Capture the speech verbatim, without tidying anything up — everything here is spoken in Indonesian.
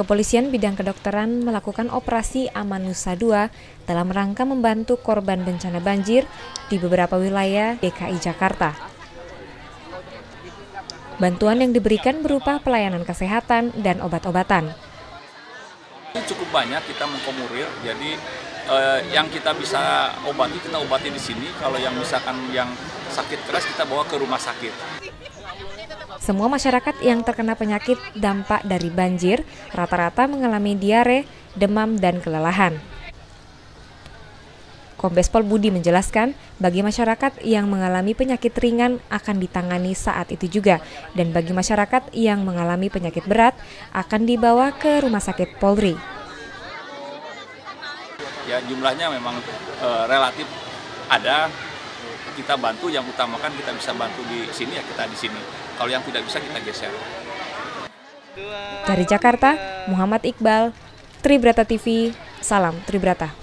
Kepolisian Bidang Kedokteran melakukan operasi Aman Nusa dua dalam rangka membantu korban bencana banjir di beberapa wilayah D K I Jakarta. Bantuan yang diberikan berupa pelayanan kesehatan dan obat-obatan. Cukup banyak kita mengkomurir, jadi eh, yang kita bisa obati, kita obati di sini. Kalau yang misalkan yang sakit keras kita bawa ke rumah sakit. Semua masyarakat yang terkena penyakit dampak dari banjir rata-rata mengalami diare, demam, dan kelelahan. Kombes Pol Budi menjelaskan, bagi masyarakat yang mengalami penyakit ringan akan ditangani saat itu juga, dan bagi masyarakat yang mengalami penyakit berat akan dibawa ke Rumah Sakit Polri. Ya, jumlahnya memang e, relatif ada, kita bantu, yang utamakan kita bisa bantu di sini ya kita di sini. Kalau yang tidak bisa kita geser. Dari Jakarta, Muhammad Iqbal, Tribrata T V, salam Tribrata.